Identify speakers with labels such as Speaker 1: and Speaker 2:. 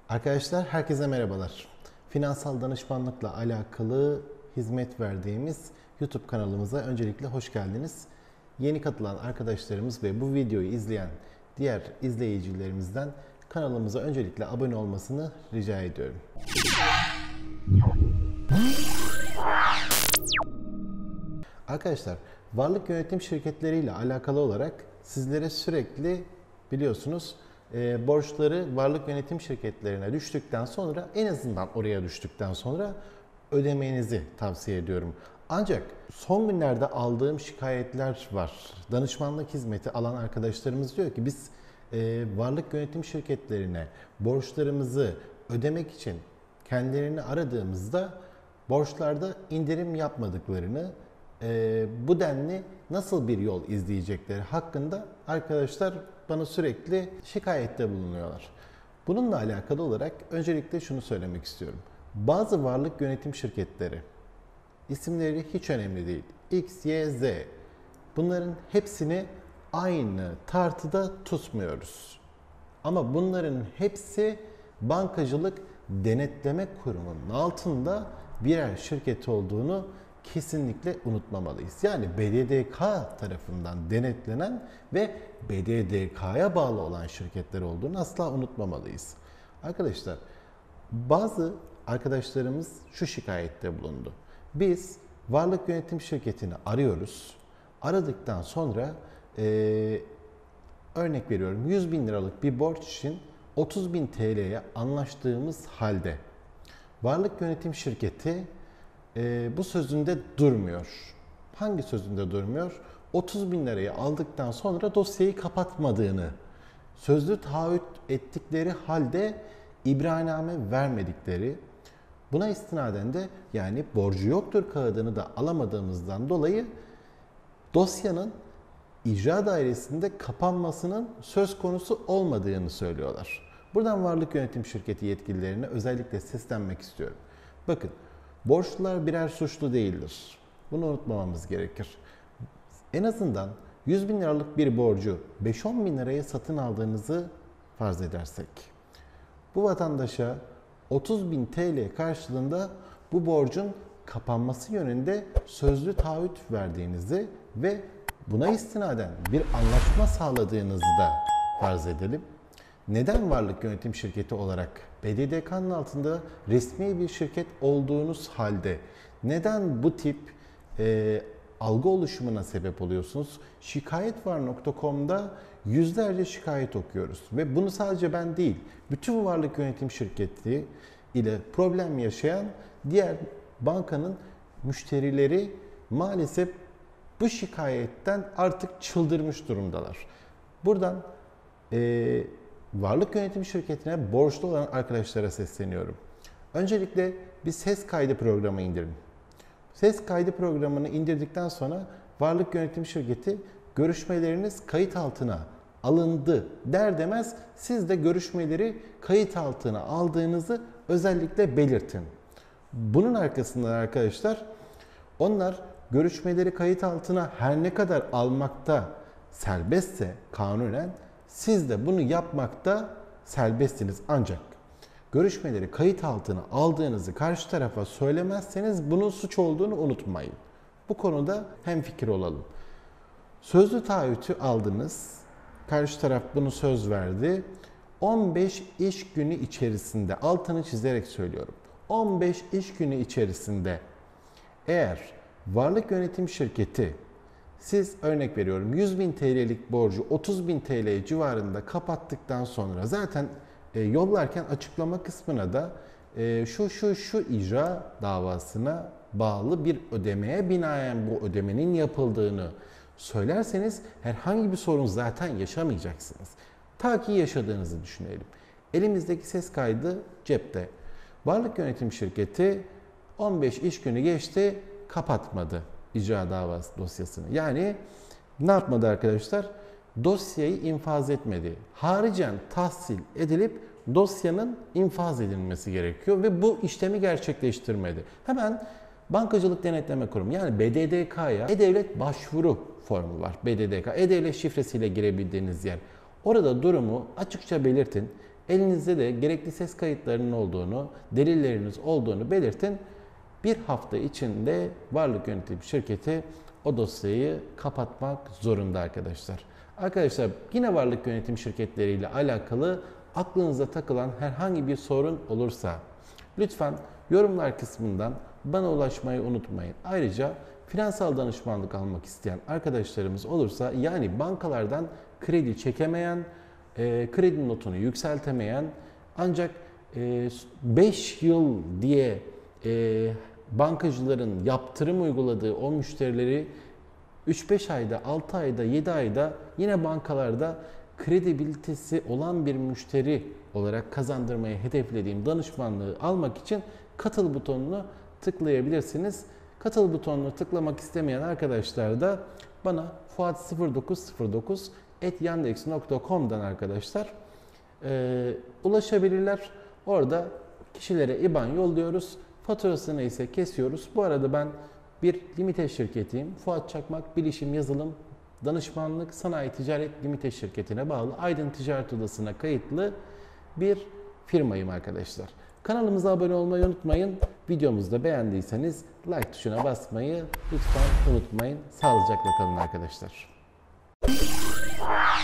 Speaker 1: Arkadaşlar herkese merhabalar. Finansal danışmanlıkla alakalı hizmet verdiğimiz YouTube kanalımıza öncelikle hoş geldiniz. Yeni katılan arkadaşlarımız ve bu videoyu izleyen diğer izleyicilerimizden kanalımıza öncelikle abone olmasını rica ediyorum. Arkadaşlar, varlık yönetim şirketleriyle alakalı olarak sizlere sürekli biliyorsunuz borçları varlık yönetim şirketlerine düştükten sonra, en azından oraya düştükten sonra ödemenizi tavsiye ediyorum. Ancak son günlerde aldığım şikayetler var. Danışmanlık hizmeti alan arkadaşlarımız diyor ki biz varlık yönetim şirketlerine borçlarımızı ödemek için kendilerini aradığımızda borçlarda indirim yapmadıklarını, bu denli nasıl bir yol izleyecekleri hakkında arkadaşlar bana sürekli şikayette bulunuyorlar. Bununla alakalı olarak öncelikle şunu söylemek istiyorum. Bazı varlık yönetim şirketleri, isimleri hiç önemli değil, X, Y, Z, bunların hepsini aynı tartıda tutmuyoruz. Ama bunların hepsi Bankacılık Denetleme Kurumu'nun altında birer şirket olduğunu kesinlikle unutmamalıyız. Yani BDDK tarafından denetlenen ve BDDK'ya bağlı olan şirketler olduğunu asla unutmamalıyız. Arkadaşlar, bazı arkadaşlarımız şu şikayette bulundu. Biz varlık yönetim şirketini arıyoruz. Aradıktan sonra örnek veriyorum 100 bin liralık bir borç için 30 bin TL'ye anlaştığımız halde varlık yönetim şirketi bu sözünde durmuyor. Hangi sözünde durmuyor? 30 bin lirayı aldıktan sonra dosyayı kapatmadığını, sözlü taahhüt ettikleri halde ibrahname vermedikleri, buna istinaden de yani borcu yoktur kağıdını da alamadığımızdan dolayı dosyanın icra dairesinde kapanmasının söz konusu olmadığını söylüyorlar. Buradan varlık yönetim şirketi yetkililerine özellikle seslenmek istiyorum. Bakın, borçlular birer suçlu değildir. Bunu unutmamamız gerekir. En azından 100 bin liralık bir borcu 5-10 bin liraya satın aldığınızı farz edersek, bu vatandaşa 30 bin TL karşılığında bu borcun kapanması yönünde sözlü taahhüt verdiğinizi ve buna istinaden bir anlaşma sağladığınızı da farz edelim. Neden varlık yönetim şirketi olarak BDDK'nın altında resmi bir şirket olduğunuz halde neden bu tip algı oluşumuna sebep oluyorsunuz? Şikayetvar.com'da yüzlerce şikayet okuyoruz ve bunu sadece ben değil, bütün varlık yönetim şirketi ile problem yaşayan diğer bankanın müşterileri maalesef bu şikayetten artık çıldırmış durumdalar. Buradan varlık yönetim şirketine borçlu olan arkadaşlara sesleniyorum. Öncelikle bir ses kaydı programı indirin. Ses kaydı programını indirdikten sonra varlık yönetim şirketi görüşmeleriniz kayıt altına alındı der demez siz de görüşmeleri kayıt altına aldığınızı özellikle belirtin. Bunun arkasından arkadaşlar onlar görüşmeleri kayıt altına her ne kadar almakta serbestse kanunen siz de bunu yapmakta serbestsiniz. Ancak görüşmeleri kayıt altına aldığınızı karşı tarafa söylemezseniz bunun suç olduğunu unutmayın. Bu konuda hemfikir olalım. Sözlü taahhütü aldınız. Karşı taraf bunu söz verdi. 15 iş günü içerisinde, altını çizerek söylüyorum, 15 iş günü içerisinde eğer varlık yönetim şirketi siz örnek veriyorum 100 bin TL'lik borcu 30 bin TL civarında kapattıktan sonra zaten yollarken açıklama kısmına da şu icra davasına bağlı bir ödemeye binaen bu ödemenin yapıldığını söylerseniz herhangi bir sorun zaten yaşamayacaksınız. Ta ki yaşadığınızı düşünelim. Elimizdeki ses kaydı cepte. Varlık yönetim şirketi 15 iş günü geçti, kapatmadı icra davası dosyasını. Yani ne yapmadı arkadaşlar? Dosyayı infaz etmedi. Haricen tahsil edilip dosyanın infaz edilmesi gerekiyor ve bu işlemi gerçekleştirmedi. Hemen Bankacılık Denetleme Kurumu yani BDDK'ya E-Devlet başvuru formu var. BDDK, E-Devlet şifresiyle girebildiğiniz yer. Orada durumu açıkça belirtin. Elinizde de gerekli ses kayıtlarının olduğunu, delilleriniz olduğunu belirtin. Bir hafta içinde varlık yönetim şirketi o dosyayı kapatmak zorunda arkadaşlar. Arkadaşlar yine varlık yönetim şirketleriyle alakalı aklınıza takılan herhangi bir sorun olursa lütfen yorumlar kısmından bana ulaşmayı unutmayın. Ayrıca finansal danışmanlık almak isteyen arkadaşlarımız olursa, yani bankalardan kredi çekemeyen, kredi notunu yükseltemeyen ancak 5 yıl diye bankacıların yaptırım uyguladığı o müşterileri 3-5 ayda, 6 ayda, 7 ayda yine bankalarda kredibilitesi olan bir müşteri olarak kazandırmayı hedeflediğim danışmanlığı almak için katıl butonunu tıklayabilirsiniz. Katıl butonunu tıklamak istemeyen arkadaşlar da bana fuat0909@yandex.com'dan arkadaşlar ulaşabilirler. Orada kişilere IBAN yolluyoruz. Faturasını ise kesiyoruz. Bu arada ben bir limite şirketiyim. Fuat Çakmak Bilişim Yazılım Danışmanlık Sanayi Ticaret Limite şirketine bağlı Aydın Ticaret Odası'na kayıtlı bir firmayım arkadaşlar. Kanalımıza abone olmayı unutmayın. Videomuzu da beğendiyseniz like tuşuna basmayı lütfen unutmayın. Sağlıcakla kalın arkadaşlar.